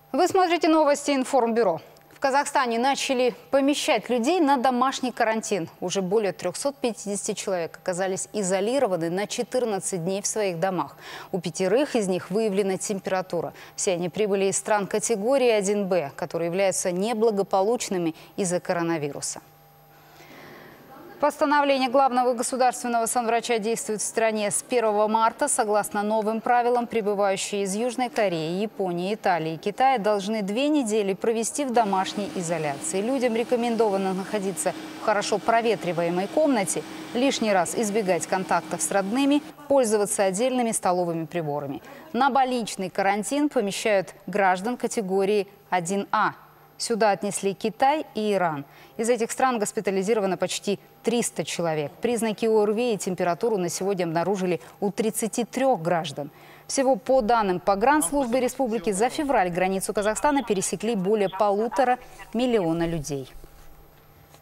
Вы смотрите новости Информбюро. В Казахстане начали помещать людей на домашний карантин. Уже более 350 человек оказались изолированы на 14 дней в своих домах. У 5 из них выявлена температура. Все они прибыли из стран категории 1Б, которые являются неблагополучными из-за коронавируса. Постановление главного государственного санврача действует в стране с 1 марта. Согласно новым правилам, прибывающие из Южной Кореи, Японии, Италии и Китая должны 2 недели провести в домашней изоляции. Людям рекомендовано находиться в хорошо проветриваемой комнате, лишний раз избегать контактов с родными, пользоваться отдельными столовыми приборами. На больничный карантин помещают граждан категории 1А. Сюда отнесли Китай и Иран. Из этих стран госпитализировано почти 300 человек. Признаки ОРВИ и температуру на сегодня обнаружили у 33 граждан. Всего по данным Погранслужбы республики за февраль границу Казахстана пересекли более 1,5 миллиона людей.